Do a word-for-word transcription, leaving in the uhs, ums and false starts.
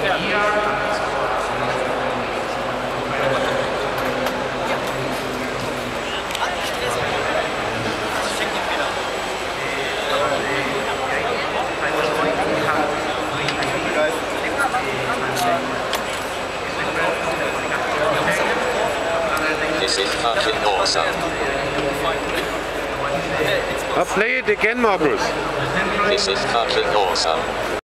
This is fucking awesome. I'll play it again, Marcus. This is fucking awesome.